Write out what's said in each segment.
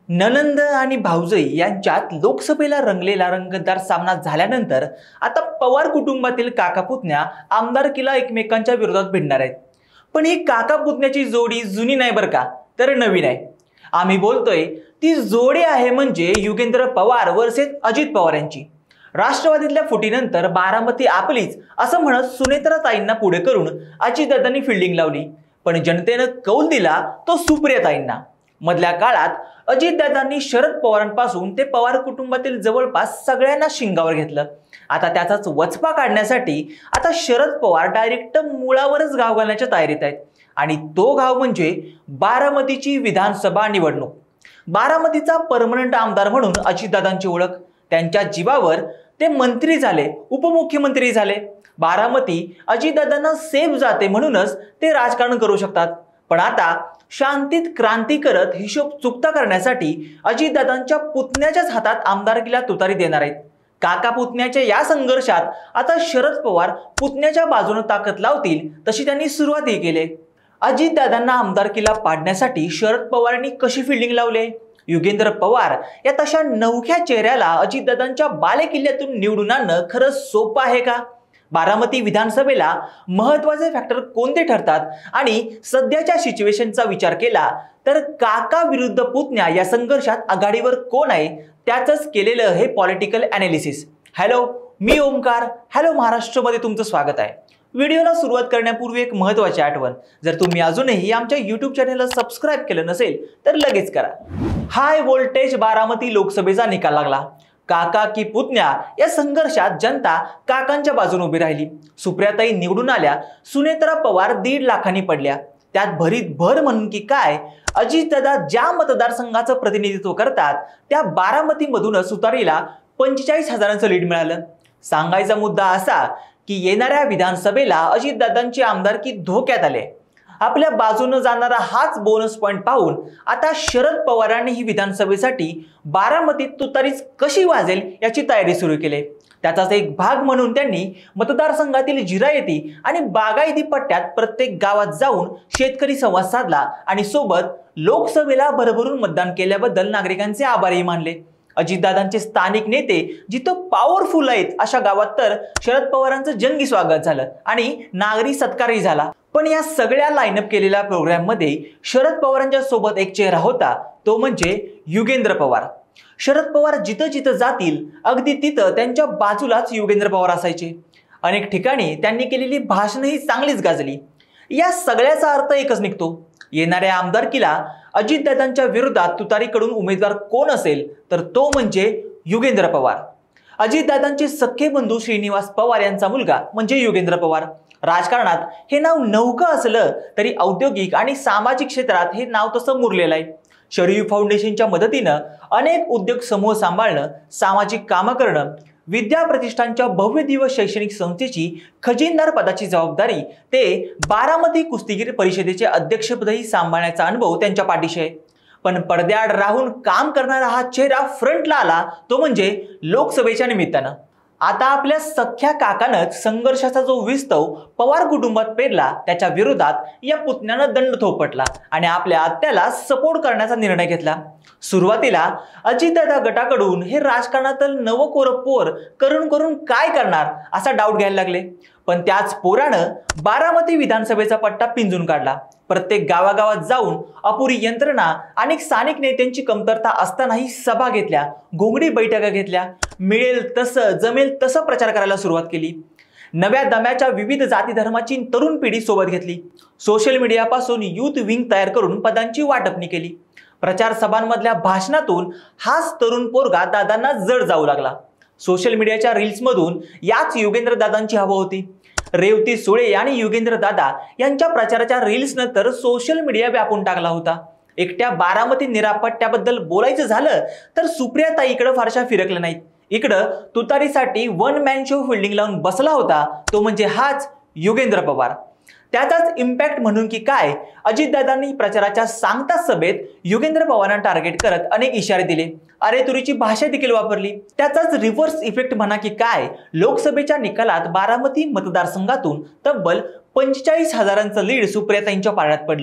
ननंद आणि भाऊजाई यांच्यात लोकसभेला रंगलेला रंगतदार सामना झाल्यानंतर आता पवार कुटुंबातील काका पुतण्या आमदारकीला एकमेकांच्या विरोधात भिडणार आहेत। पण ही काका पुतण्याची जोडी जुनी नाही बरं का, तर नवीन आहे। आम्ही बोलतोय ती जोडी आहे म्हणजे युगेंद्र पवार वर्सेस अजित पवार यांची। राष्ट्रवादीतल्या फुटीनंतर बारामती आपलीच असं म्हणत सुनेत्राताईंना पुढे करून अजितदादांनी फिल्डिंग लावली, पण जनतेनं कौल दिला तो सुप्रियाताईंना। मधल्या काळात अजितदादांनी शरद पवारांपासून ते पवार कुटुंबातील जवळपास सगळ्यांना शिंगावर घेतलं। आता त्याचाच वचपा काढण्यासाठी आता शरद पवार डायरेक्ट मुळावरच गाव घालण्याच्या तयारीत आहेत, आणि तो गाव म्हणजे बारामतीची विधानसभा निवडणूक। बारामतीचा परमनंट आमदार म्हणून अजितदादांची ओळख, त्यांच्या जीवावर ते मंत्री झाले, उपमुख्यमंत्री झाले। बारामती अजितदादांना सेफ जाते म्हणूनच ते राजकारण करू शकतात। पण आता शांतीत क्रांती करत हिशोब चुकता करण्यासाठी अजितदादांच्या पुतण्याच्याच हातात आमदारकीला तुतारी देणार आहेत। काका पुतण्याच्या या संघर्षात आता शरद पवार पुतण्याच्या बाजूने ताकद लावतील तशी त्यांनी सुरुवातही केली। अजितदादांना आमदारकीला पाडण्यासाठी शरद पवारांनी कशी फिल्डिंग लावली? युगेंद्र पवार या तशा नवख्या चेहऱ्याला अजितदादांच्या बालेकिल्ल्यातून निवडून आणणं खरंच सोपं आहे का? बारामती विधानसभेला महत्त्वाचे फॅक्टर कोणते ठरतात आणि सध्याच्या सिच्युएशनचा विचार केला तर काका विरुद्ध पुतण्या या संघर्षात आघाडीवर कोण आहे त्याचंच केलेलं हे पॉलिटिकल ॲनालिसिस। हॅलो, मी ओमकार, हॅलो महाराष्ट्रमध्ये तुमचं स्वागत आहे। व्हिडिओला सुरुवात करण्यापूर्वी एक महत्त्वाची आठवण, जर तुम्ही अजूनही आमच्या यूट्यूब चॅनलला सबस्क्राईब केलं नसेल तर लगेच करा। हाय व्होल्टेज बारामती लोकसभेचा निकाल लागला। काका की पुतण्या या संघर्षात जनता काकांच्या बाजूने उभी राहिली। सुप्रियाताई निवडून आल्या, सुनेत्रा पवार 1.5 लाखांनी पडल्या। त्यात भरीत भर म्हणून की काय, अजितदादा ज्या मतदारसंघाचं प्रतिनिधित्व करतात त्या बारामतीमधूनच सुतारीला 45,000चं लीड मिळालं। सांगायचा मुद्दा असा की येणाऱ्या विधानसभेला अजितदादांची आमदारकी धोक्यात आले। आपल्या बाजूने जाणारा हाच बोनस पॉइंट पाहून आता शरद पवारांनी ही विधानसभेसाठी बारामतीत तुतारीच कशी वाजेल याची तयारी सुरू केली। त्याचाच एक भाग म्हणून त्यांनी मतदारसंघातील जिरायती आणि बागायती पट्ट्यात प्रत्येक गावात जाऊन शेतकरी संवाद साधला आणि सोबत लोकसभेला भरभरून मतदान केल्याबद्दल नागरिकांचे आभारही मानले। अजितदादांचे स्थानिक नेते जिथं पॉवरफुल आहेत अशा गावात तर शरद पवारांचं जंगी स्वागत झालं आणि नागरी सत्कारही झाला। पण या सगळ्या लाईनअप केलेल्या प्रोग्राम मध्ये शरद पवारांच्या सोबत एक चेहरा होता, तो म्हणजे युगेंद्र पवार। शरद पवार जिथं जिथं जातील अगदी तिथं त्यांच्या बाजूलाच युगेंद्र पवार असायचे। अनेक ठिकाणी त्यांनी केलेली भाषणही चांगलीच गाजली। या सगळ्याचा अर्थ एकच निघतो, येणाऱ्या आमदारकीला अजितदादांच्या विरोधात तुतारीकडून उमेदवार कोण असेल तर तो म्हणजे युगेंद्र पवार। अजितदादांचे सख्खे बंधू श्रीनिवास पवार यांचा मुलगा म्हणजे युगेंद्र पवार। राजकारणात हे नाव नवखं असलं तरी औद्योगिक आणि सामाजिक क्षेत्रात हे नाव तसं मुरलेलं आहे। शरीफ फाउंडेशनच्या मदतीनं अनेक उद्योग समूह सांभाळणं, सामाजिक कामं करणं, विद्या प्रतिष्ठानच्या भव्य दिवस शैक्षणिक संस्थेची खजिनदार पदाची जबाबदारी ते बारामती कुस्तीगीर परिषदेचे अध्यक्षपदही सांभाळण्याचा अनुभव त्यांच्या पाठीशी आहे। पण पडद्याआड राहून काम करणारा हा चेहरा फ्रंटला आला तो म्हणजे लोकसभेच्या निमित्तानं। आता आपल्या सख्या काकानंच संघर्षाचा जो विस्तव पवार कुटुंबात पेरला त्याच्या विरोधात या पुतण्यानं दंड थोपटला आणि आपल्या आत्याला सपोर्ट करण्याचा निर्णय घेतला। सुरुवातीला अजितदादा गटाकडून हे राजकारणातील नवकोर पोर करून काय करणार असा डाऊट घ्यायला लागले, पण त्याच पोरानं बारामती विधानसभेचा पट्टा पिंजून काढला। प्रत्येक गावागावात जाऊन अपुरी यंत्रणा आणि स्थानिक नेत्यांची कमतरता असतानाही सभा घेतल्या, घोंगडी बैठका घेतल्या, मिळेल तसं जमेल तसं प्रचार करायला सुरुवात केली। नव्या दम्याच्या विविध जाती धर्माची तरुण पिढी सोबत घेतली। सोशल मीडियापासून युथ विंग तयार करून पदांची वाटपणी केली। प्रचार सभांमधल्या भाषणातून हाच तरुण पोरगा दादांना जड जाऊ लागला। सोशल मीडियाच्या रील्समधून याच युगेंद्र दादांची हवा होती। रेवती सुळे आणि युगेंद्र दादा यांच्या प्रचाराच्या रील्सनं तर सोशल मीडिया व्यापून टाकला होता। एकट्या बारामती निरापत्त्याबद्दल बोलायचं झालं तर सुप्रियाताईकडे फारशा फिरकल्या नाहीत। इकडं तुतारीसाठी वन मॅन शो फिल्डिंग लावून बसला होता तो म्हणजे हाच युगेंद्र पवार। त्याचाच इम्पॅक्ट म्हणून की काय, अजितदादांनी प्रचाराच्या सांगता सभेत युगेंद्र पवारांना टार्गेट करत अनेक इशारे दिले, अरे तुरीची भाषा देखील वापरली। त्याचाच रिव्हर्स इफेक्ट म्हणा की काय, लोकसभेच्या निकालात बारामती मतदारसंघातून तब्बल 45,000चं लीड सुप्रियाताईंच्या पारड्यात पडलं।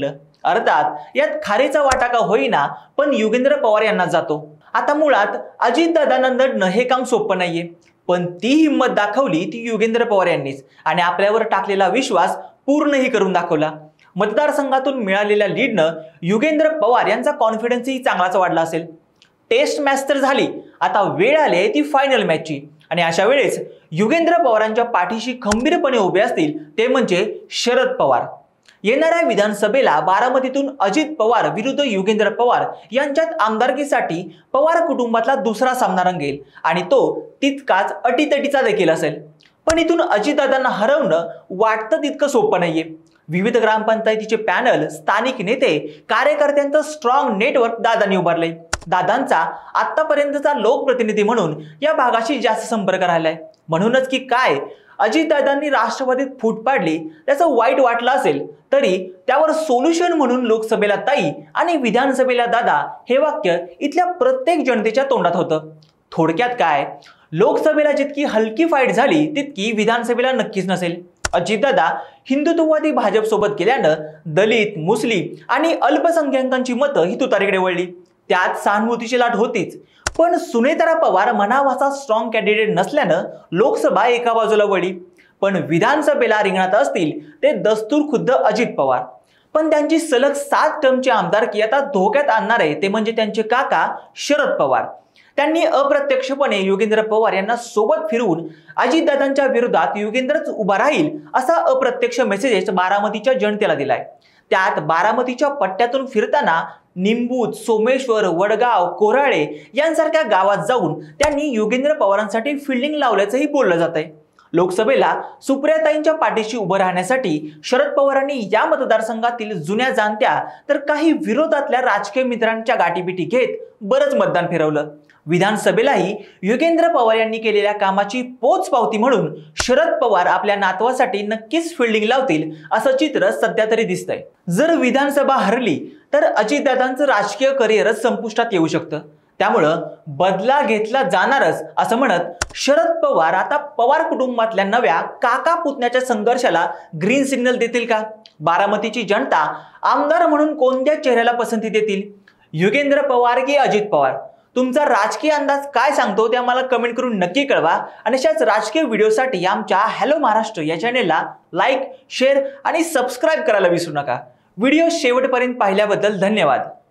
अर्थात यात खारीचा वाटा का होईना पण योगेंद्र पवार यांना जातो। आता मुळात अजितदादांना हे काम सोपं नाहीये, पण ती हिंमत दाखवली ती योगेंद्र पवार यांनीच आणि आपल्यावर टाकलेला विश्वास पूर्णही करून दाखवला। मतदारसंघातून मिळालेल्या लीडनं योगेंद्र पवार यांचा कॉन्फिडन्सही चांगलाच वाढला असेल। टेस्ट मॅच तर झाली, आता वेळ आली आहे ती फायनल मॅचची आणि अशा वेळेस योगेंद्र पवारांच्या पाठीशी खंबीरपणे उभे असतील ते म्हणजे शरद पवार। येणाऱ्या विधानसभेला बारामतीतून अजित पवार विरुद्ध योगेंद्र पवार यांच्यात आमदारकीसाठी पवार कुटुंबातला दुसरा सामना रंगेल आणि तो तितकाच अटीतटीचा देखील असेल। पण इथून अजितदादांना हरवणं वाटतं तितकं सोपं नाहीये। विविध ग्रामपंचायतीचे पॅनल, स्थानिक नेते, कार्यकर्त्यांचं स्ट्रॉंग नेटवर्क दादांनी उभारले। दादांचा आतापर्यंतचा लोकप्रतिनिधी म्हणून या भागाशी जास्त संपर्क राहिलाय, म्हणूनच की काय अजितदादांनी राष्ट्रवादीत फूट पाडली त्याचं वाईट वाटलं असेल तरी त्यावर सोल्युशन म्हणून लोकसभेला ताई आणि विधानसभेला दादा हे वाक्य इथल्या प्रत्येक जनतेच्या तोंडात होतं। थोडक्यात काय, लोकसभेला जितकी हलकी फाईट झाली तितकी विधानसभेला नक्कीच नसेल। अजितदादा हिंदुत्ववादी भाजप सोबत गेल्यानं दलित, मुस्लिम आणि अल्पसंख्याकांची मतं ही तुतारीकडे वळली, त्यात सहानुभूतीची लाट होतीच। पण सुनेत्रा पवार म्हणावाचा स्ट्रॉंग कॅन्डिडेट नसल्यानं लोकसभा एका बाजूला वळली, पण विधानसभेला रिंगणात असतील ते दस्तूर खुद्द अजित पवार। पण त्यांची सलग 7 टर्मची आमदारकी आता धोक्यात आणणार आहे ते म्हणजे त्यांचे काका शरद पवार। त्यांनी अप्रत्यक्षपणे योगेंद्र पवार यांना सोबत फिरवून अजितदादांच्या विरोधात योगेंद्रच उभा राहील असा अप्रत्यक्ष मेसेज बारामतीच्या जनतेला दिलाय। त्यात बारामतीच्या पट्ट्यातून फिरताना निंबूत, सोमेश्वर, वडगाव, कोराळे यांसारख्या गावात जाऊन त्यांनी योगेंद्र पवारांसाठी फिल्डिंग लावल्याचंही बोललं जात आहे। लोकसभेला सुप्रियाताईंच्या पाठीशी उभं राहण्यासाठी शरद पवारांनी या मतदारसंघातील जुन्या जाणत्या तर काही विरोधातल्या राजकीय मित्रांच्या गाठीबिटी घेत बरंच मतदान फिरवलं। विधानसभेलाही योगेंद्र पवार यांनी केलेल्या कामाची पोचपावती म्हणून शरद पवार आपल्या नातवासाठी नक्कीच फिल्डिंग लावतील असं चित्र सध्या तरी दिसतंय। जर विधानसभा हरली तर अजितदादांचं राजकीय करिअरच संपुष्टात येऊ शकतं, त्यामुळं बदला घेतला जाणारच असं म्हणत शरद पवार आता पवार कुटुंबातल्या नव्या काका पुतण्याच्या संघर्षाला ग्रीन सिग्नल देतील का? बारामतीची जनता आमदार म्हणून कोणत्या चेहऱ्याला पसंती देतील, योगेंद्र पवार की अजित पवार? तुमचा राजकीय अंदाज काय सांगतो ते आम्हाला कमेंट करून नक्की कळवा आणि अशाच राजकीय व्हिडिओसाठी आमच्या हॅलो महाराष्ट्र या चॅनेलला लाईक, शेअर आणि सबस्क्राईब करायला विसरू नका। व्हिडिओ शेवटपर्यंत पाहिल्याबद्दल धन्यवाद।